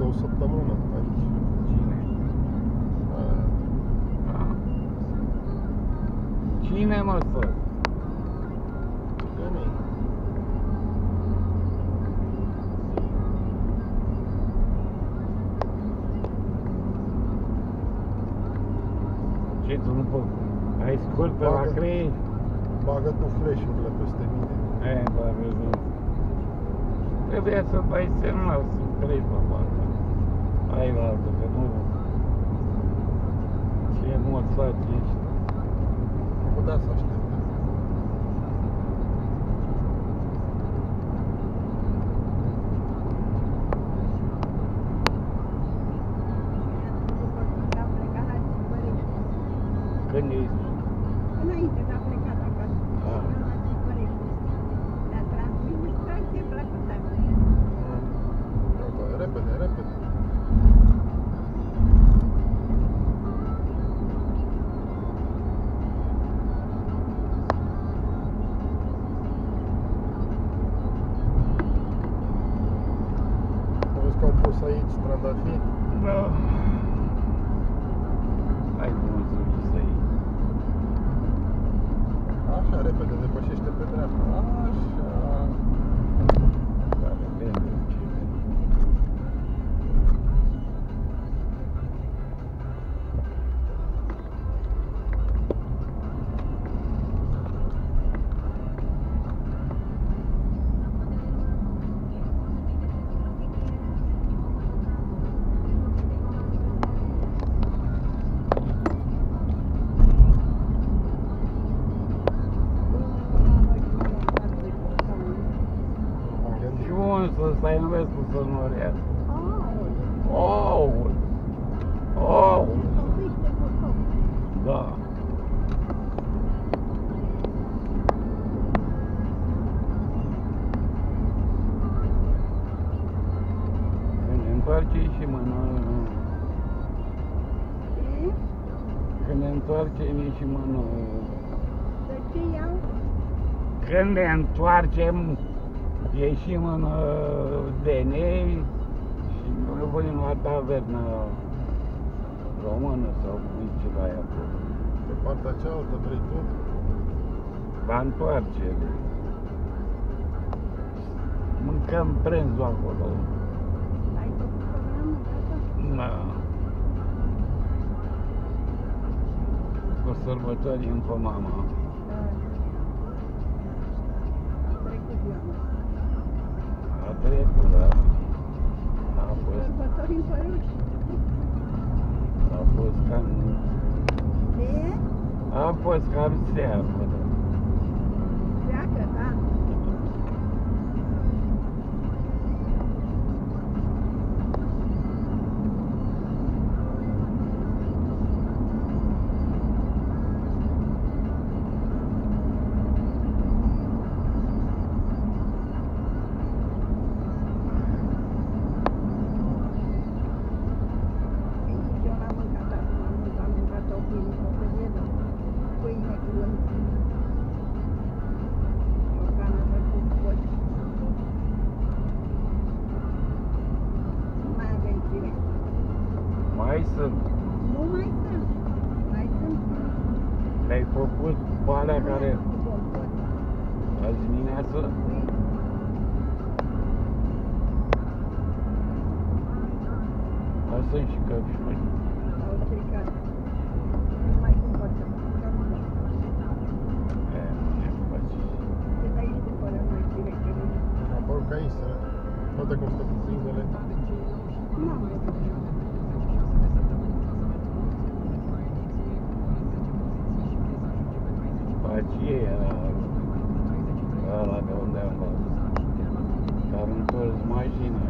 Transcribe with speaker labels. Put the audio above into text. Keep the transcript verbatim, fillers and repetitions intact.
Speaker 1: o săptămână aici.
Speaker 2: Cine?
Speaker 1: Aia.
Speaker 2: Ah. Cine, mă, să?
Speaker 1: Țigănii.
Speaker 2: Ce, tu nu poți? Ai scurt pe la
Speaker 1: Bagă-
Speaker 2: crei?
Speaker 1: Bagă tu flash-urile peste mine.
Speaker 2: E, da, vezi. Trebuia să dai semnal, să treci pe partea. Ai la altă, că nu... Ce moțat ești.
Speaker 1: Nu putea să aștepte.
Speaker 2: Când ești?
Speaker 3: Înainte de a pleca de acasă.
Speaker 2: Ah.
Speaker 3: Eu la Țigărești. Dar administrație plăcută.
Speaker 1: Gata, repede, repede. Vezi că au pus aici trandafiri?
Speaker 2: Da. Hai cum să vii să iei.
Speaker 1: Așa, repede, depășește pe dreapta. Așa.
Speaker 2: Da, depinde de ce vrei.
Speaker 1: M-am gândit.
Speaker 2: Și unde să stai, nu vezi cum să norează. Aoleu! Aoleu! Da. Când ne întoarce și mănânc. Când ne întoarcem și mănânc.
Speaker 3: De ce iau?
Speaker 2: Când ne întoarcem, ieșim în uh, Denei și noi venim la tavernă română sau cum e ceva aia acolo.
Speaker 1: Pe partea cealaltă vrei tot?
Speaker 2: La întoarcere. Mâncăm prânzul acolo.
Speaker 3: Ai făcut programul gata?
Speaker 2: Da. Cu sărbători încă mama.
Speaker 3: Da. A trecut ziua.
Speaker 2: A trecut, da. A fost,
Speaker 3: Sărbători în Păruși.
Speaker 2: a fost cam...
Speaker 3: De?
Speaker 2: A fost cam seamă, da.
Speaker 3: Pleacă, da. Nici eu n-am mâncat acum, nu am mâncat o pâine, o felie de pâine cu lămâie. O canapă cu coci. Nu mai avem direct.
Speaker 2: Mai sunt.
Speaker 3: Nu mai sunt. Mai sunt.
Speaker 2: Le-ai făcut pe alea care
Speaker 3: Cu compot.
Speaker 2: azi dimineață?
Speaker 3: Pâine.
Speaker 2: Mai sunt și căpșuni.
Speaker 3: Au stricat. Nu mai cumpărăm. Că nu mai.
Speaker 2: E, ce faci?
Speaker 3: De aici cumpărăm noi direct. că nu-
Speaker 1: Am părut că aici să... Uite cum stă cu pâinele.
Speaker 3: Nu am văzut.
Speaker 2: Pacie era ăla de unde am luat. Dar întors mașina.